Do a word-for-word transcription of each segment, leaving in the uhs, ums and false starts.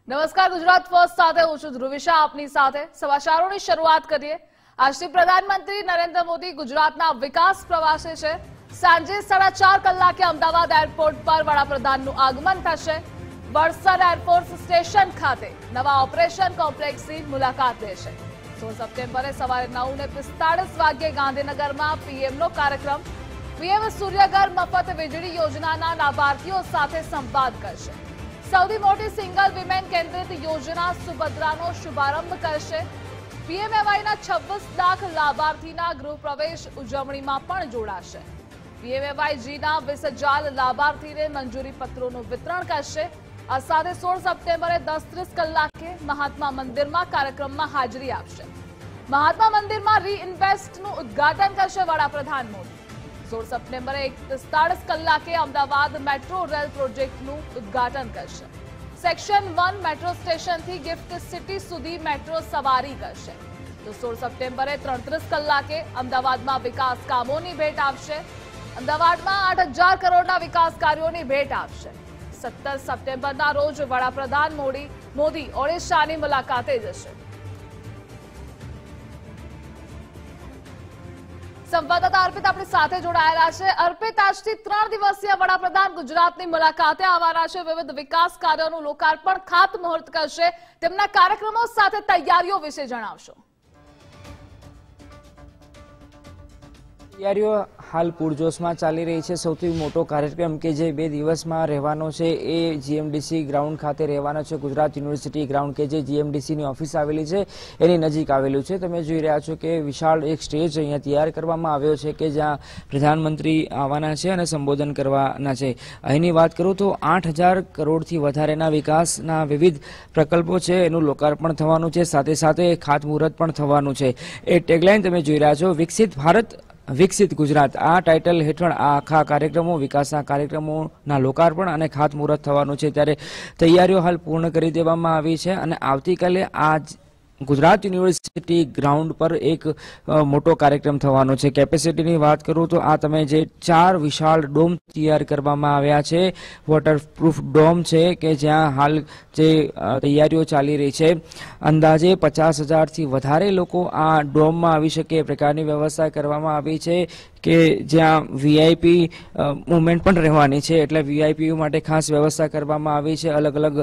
નમસ્કાર, ગુજરાત ફર્સ્ટ સાથે હું છું ધ્રુવિશા આપની સાથે સમાચારોની શરૂઆત કરીએ। આજથી પ્રધાનમંત્રી નરેન્દ્ર મોદી ગુજરાતના વિકાસ પ્રવાસે છે। સાંજે સાડા ચાર કલાકે અમદાવાદ એરપોર્ટ પર વડાપ્રધાનનું આગમન થશે। વડસર એરફોર્સ સ્ટેશન ખાતે નવા ઓપરેશન કોમ્પ્લેક્સની મુલાકાત લેશે। સોળ સપ્ટેમ્બરે સવારે નવ ને પિસ્તાળીસ વાગ્યે ગાંધીનગરમાં પીએમનો કાર્યક્રમ। પીએમ સૂર્યઘર મફત વીજળી યોજનાના લાભાર્થીઓ સાથે સંવાદ કરશે। સૌથી મોટી સિંગલ વિમેન કેન્દ્રિત યોજના સુભદ્રાનો શુભારંભ કરશે। પીએમએવાયના છવ્વીસ લાખ લાભાર્થીના ગૃહ પ્રવેશ ઉજવણીમાં પણ જોડાશે। પીએમએવાયજીના વીસ હજાર લાભાર્થીને મંજૂરી પત્રોનું વિતરણ કરશે। આ સાથે સોળ સપ્ટેમ્બરે દસ ત્રીસ કલાકે મહાત્મા મંદિરમાં કાર્યક્રમમાં હાજરી આપશે। મહાત્મા મંદિરમાં રીઇન્વેસ્ટનું ઉદ્ઘાટન કરશે વડાપ્રધાન મોદી। સોળ સપ્ટેમ્બરે એક પિસ્તાળીસ કલાકે અમદાવાદ મેટ્રો રેલ પ્રોજેક્ટનું ઉદ્ઘાટન કરશે। સેક્શન વન મેટ્રો સ્ટેશનથી ગિફ્ટ સિટી સુધી મેટ્રો સવારી કરશે। તો સોળ સપ્ટેમ્બરે ત્રીસ કલાકે અમદાવાદમાં વિકાસ કામોની ભેટ આપશે। અમદાવાદમાં આઠ હજાર કરોડના વિકાસ કાર્યોની ભેટ આપશે। સત્તર સપ્ટેમ્બરના રોજ વડાપ્રધાન મોદી મોદી ઓડિશાની મુલાકાતે જશે। સંવાદદાતા અર્પિત આપણી સાથે જોડાયેલા છે। અર્પિત, આજથી ત્રણ દિવસીય વડાપ્રધાન ગુજરાતની મુલાકાતે આવવાના છે। વિવિધ વિકાસ કાર્યોનું લોકાર્પણ ખાતમુહૂર્ત કરશે। તેમના કાર્યક્રમો સાથે તૈયારીઓ વિશે જણાવશો। તૈયારીઓ હાલ પૂરજોશમાં ચાલી રહી છે। સૌથી મોટો કાર્યક્રમ કે જે બે દિવસમાં રહેવાનો છે એ જીએમડીસી ગ્રાઉન્ડ ખાતે રહેવાનો છે। ગુજરાત યુનિવર્સિટી ગ્રાઉન્ડ કે જે જીએમડીસીની ઓફિસ આવેલી છે એની નજીક આવેલું છે। તમે જોઈ રહ્યા છો કે વિશાળ એક સ્ટેજ અહીંયા તૈયાર કરવામાં આવ્યો છે કે જ્યાં પ્રધાનમંત્રી આવવાના છે અને સંબોધન કરવાના છે। અહીંની વાત કરું તો આઠ હજાર કરોડથી વધારેના વિકાસના વિવિધ પ્રકલ્પો છે એનું લોકાર્પણ થવાનું છે। સાથે સાથે ખાતમુહૂર્ત પણ થવાનું છે। એ ટેગલાઇન તમે જોઈ રહ્યા છો, વિકસિત ભારત વિકસિત ગુજરાત, આ ટાઇટલ હેઠળ આ આખા કાર્યક્રમો વિકાસના કાર્યક્રમોના લોકાર્પણ અને ખાતમુહૂર્ત થવાનું છે। ત્યારે તૈયારીઓ હાલ પૂર્ણ કરી દેવામાં આવી છે અને આવતીકાલે આ ગુજરાત યુનિવર્સિટી ગ્રાઉન્ડ પર એક મોટો કાર્યક્રમ થવાનો છે। કેપેસિટીની વાત કરું તો આ તમે જે ચાર વિશાળ ડોમ તૈયાર કરવામાં આવ્યા છે, વોટરપ્રૂફ ડોમ છે કે જ્યાં હાલ જે તૈયારીઓ ચાલી રહી છે, અંદાજે પચાસ હજારથી વધારે લોકો આ ડોમમાં આવી શકે એ પ્રકારની વ્યવસ્થા કરવામાં આવી છે કે જ્યાં વીઆઈપી મુવમેન્ટ પણ રહેવાની છે। એટલે વીઆઈપીઓ માટે ખાસ વ્યવસ્થા કરવામાં આવી છે। અલગ અલગ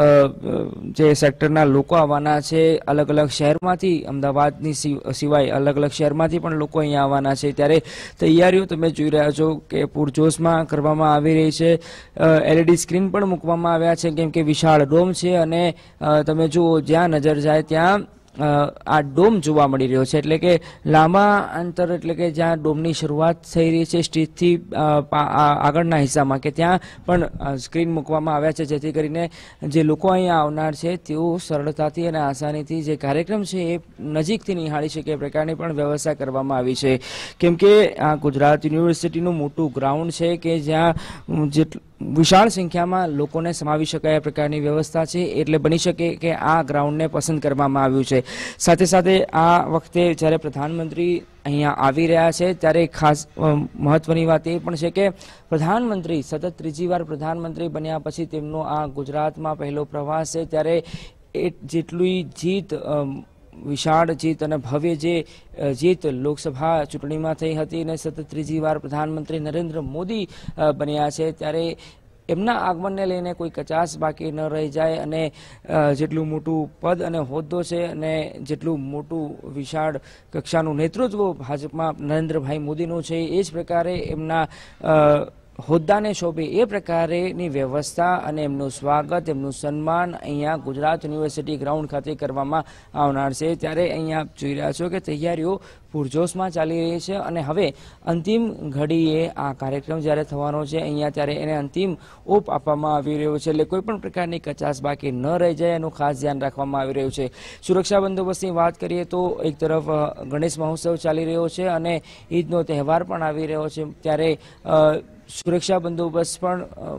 જે સેક્ટરના લોકો આવવાના છે, અલગ અલગ શહેરમાંથી, અમદાવાદની સિવાય અલગ અલગ શહેરમાંથી પણ લોકો અહીંયા આવવાના છે। ત્યારે તૈયારીઓ તમે જોઈ રહ્યા છો કે પૂરજોશમાં કરવામાં આવી રહી છે। એલઈડી સ્ક્રીન પણ મૂકવામાં આવ્યા છે કેમ કે વિશાળ ડોમ છે અને તમે જુઓ જ્યાં નજર જાય ત્યાં આ ડોમ જોવા મળી રહ્યો છે। એટલે કે લાંબા અંતર એટલે કે જ્યાં ડોમની શરૂઆત થઈ રહી છે સ્ટેજથી આગળના હિસ્સામાં કે ત્યાં પણ સ્ક્રીન મૂકવામાં આવ્યા છે જેથી કરીને જે લોકો અહીંયા આવનાર છે તેઓ સરળતાથી અને આસાનીથી જે કાર્યક્રમ છે એ નજીકથી નિહાળી શકે એ પ્રકારની પણ વ્યવસ્થા કરવામાં આવી છે। કેમ કે આ ગુજરાત યુનિવર્સિટીનું મોટું ગ્રાઉન્ડ છે કે જ્યાં જેટલું વિશાળ સંખ્યામાં લોકોને સમાવી શકાય એ પ્રકારની વ્યવસ્થા છે। એટલે બની શકે કે આ ગ્રાઉન્ડને પસંદ કરવામાં આવ્યું છે। સાથે સાથે આ વખતે જ્યારે પ્રધાનમંત્રી અહીંયા આવી રહ્યા છે ત્યારે ખાસ મહત્વની વાત એ પણ છે કે પ્રધાનમંત્રી સતત ત્રીજી વાર પ્રધાનમંત્રી બન્યા પછી તેમનો આ ગુજરાતમાં પહેલો પ્રવાસ છે। ત્યારે એ જેટલી જીત વિશાળ જીત અને ભવ્ય જે જીત લોકસભા ચૂંટણીમાં થઈ હતી અને સતત ત્રીજી વાર પ્રધાનમંત્રી નરેન્દ્ર મોદી બન્યા છે ત્યારે એમના આગમનને લઈને કોઈ કચાશ બાકી ન રહી જાય અને જેટલું મોટું પદ અને હોદ્દો છે અને જેટલું મોટું વિશાળ કક્ષાનું નેતૃત્વ ભાજપમાં નરેન્દ્રભાઈ મોદીનું છે એ જ પ્રકારે એમના હોદ્દાને શોભે એ પ્રકારેની વ્યવસ્થા અને એમનું સ્વાગત, એમનું સન્માન અહીંયા ગુજરાત યુનિવર્સિટી ગ્રાઉન્ડ ખાતે કરવામાં આવનાર છે। ત્યારે અહીંયા જોઈ રહ્યા છો કે તૈયારીઓ પૂરજોશમાં ચાલી રહી છે અને હવે અંતિમ ઘડીએ આ કાર્યક્રમ જ્યારે થવાનો છે અહીંયા ત્યારે એને અંતિમ ઓપ આપવામાં આવી રહ્યો છે। એટલે કોઈ પણ પ્રકારની કચાશ બાકી ન રહી જાય એનું ખાસ ધ્યાન રાખવામાં આવી રહ્યું છે। સુરક્ષા બંદોબસ્તની વાત કરીએ તો એક તરફ ગણેશ મહોત્સવ ચાલી રહ્યો છે અને ઈદનો તહેવાર પણ આવી રહ્યો છે ત્યારે સુરક્ષા બંદોબસ્ત પણ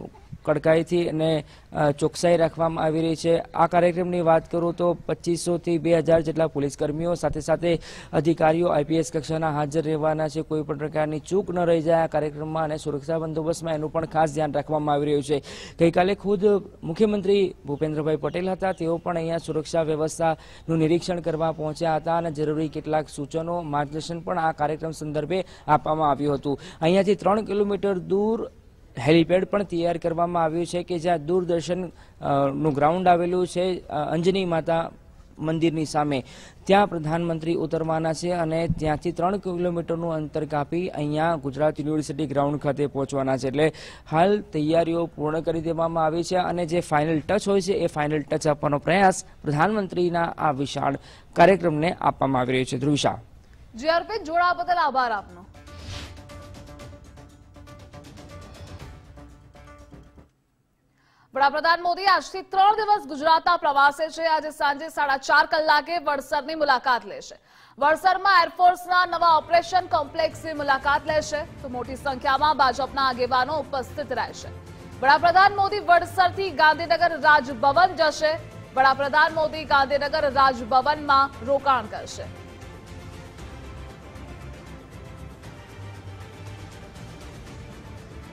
કડકાઈથી અને ચોકસાઈ રાખવામાં આવી રહી છે। આ કાર્યક્રમની વાત કરું તો પચીસો થી બે હજાર જેટલા પોલીસ કર્મીઓ સાથે સાથે અધિકારીઓ આઈપીએસ કક્ષાના હાજર રહેવાના છે। કોઈ પણ પ્રકારની ચૂક ન રહી જાય આ કાર્યક્રમમાં અને સુરક્ષા બંદોબસ્તમાં એનું પણ ખાસ ધ્યાન રાખવામાં આવી રહ્યું છે। ગઈકાલે ખુદ મુખ્યમંત્રી ભૂપેન્દ્રભાઈ પટેલ હતા, તેઓ પણ અહીંયા સુરક્ષા વ્યવસ્થાનું નિરીક્ષણ કરવા પહોંચ્યા હતા અને જરૂરી કેટલાક સૂચનો માર્ગદર્શન પણ આ કાર્યક્રમ સંદર્ભે આપવામાં આવ્યું હતું। અહીંયાથી ત્રણ કિલોમીટર દૂર હેલીપેડ પણ તૈયાર કરવામાં આવ્યું છે કે જ્યાં દૂરદર્શન નું ગ્રાઉન્ડ આવેલું છે અંજની માતા મંદિરની સામે, ત્યાં પ્રધાનમંત્રી ઉતરવાના છે અને ત્યાંથી ત્રણ કિલોમીટરનું અંતર કાપી અહીંયા ગુજરાત યુનિવર્સિટી ગ્રાઉન્ડ ખાતે પહોંચવાના છે। એટલે હાલ તૈયારીઓ પૂર્ણ કરી દેવામાં આવી છે અને જે ફાઇનલ ટચ હોય છે એ ફાઇનલ ટચ આપવાનો પ્રયાસ પ્રધાનમંત્રીના આ વિશાળ કાર્યક્રમને આપવામાં આવી રહ્યો છે। ધ્રુવિશા જી અર્પિત, જોડાવા બદલ આભાર આપનો। વડાપ્રધાન મોદી આજથી ત્રણ દિવસ ગુજરાતના પ્રવાસે છે। આજે સાંજે સાડા ચાર કલાકે વડસરની મુલાકાત લેશે। વડસરમાં એરફોર્સના નવા ઓપરેશન કોમ્પ્લેક્સની મુલાકાત લેશે તો મોટી સંખ્યામાં ભાજપના આગેવાનો ઉપસ્થિત રહેશે। વડાપ્રધાન મોદી વડસરથી ગાંધીનગર રાજભવન જશે। વડાપ્રધાન મોદી ગાંધીનગર રાજભવનમાં રોકાણ કરશે।